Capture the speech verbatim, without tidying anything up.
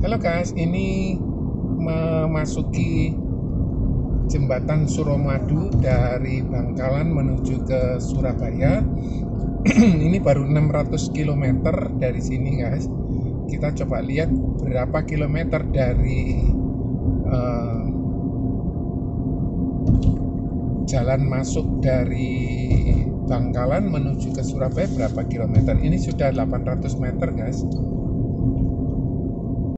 Halo guys, ini memasuki jembatan Suramadu dari Bangkalan menuju ke Surabaya. Ini baru enam ratus kilometer dari sini guys. Kita coba lihat berapa kilometer dari uh, jalan masuk dari Bangkalan menuju ke Surabaya, berapa kilometer. Ini sudah delapan ratus meter guys.